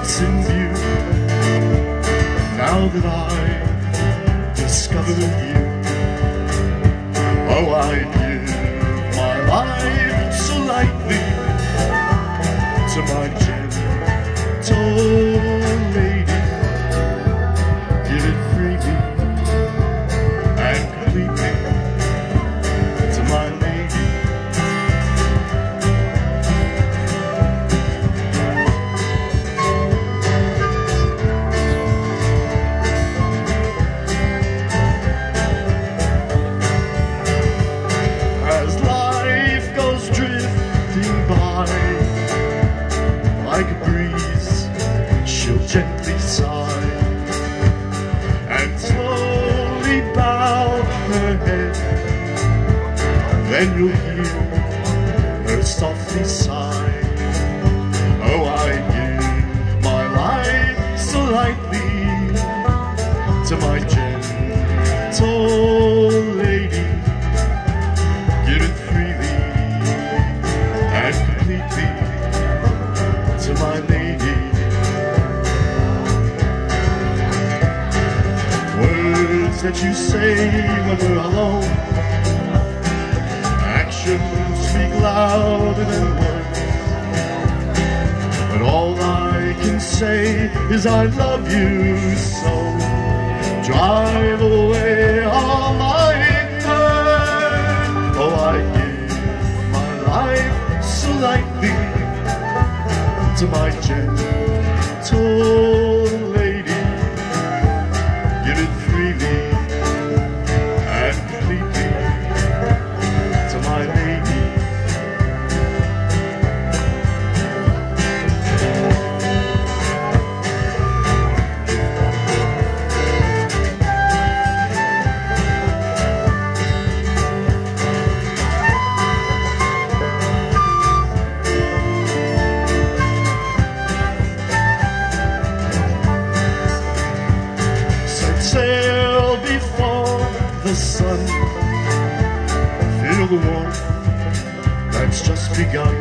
delights in view. Now that I discovered you, oh, I give my life so lightly to my gentle lady. Give it freely and completely to my lady. As life goes drifting by, like a breeze, she'll gently sigh and slowly bow her head. Then you'll hear her softly sigh. Oh, I give my life so lightly to my gentle lady. Give it freely and completely to my lady. Words that you say when we're alone, actions speak louder than words. But all I can say is I love you so. Drive away all my hurt. Oh, I give my life so lightly to my gentle lady. Give it freely and completely to my lady. Sail before the sun, feel the warmth that's just begun.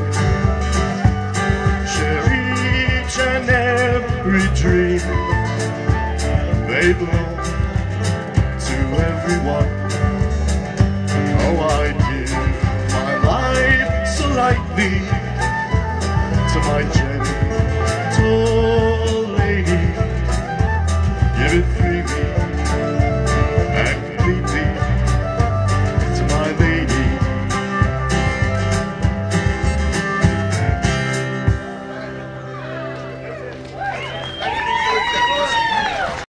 Share each and every dream, they belong to everyone. Oh, I give my life so lightly